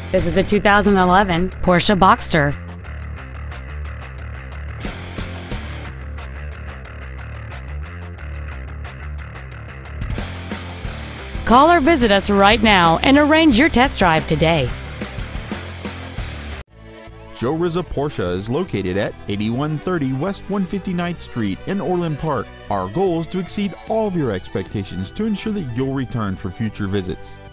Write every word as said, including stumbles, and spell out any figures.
This is a two thousand eleven Porsche Boxster. Call or visit us right now and arrange your test drive today. Joe Rizza Porsche is located at eighty-one thirty West one hundred fifty-ninth Street in Orland Park. Our goal is to exceed all of your expectations to ensure that you'll return for future visits.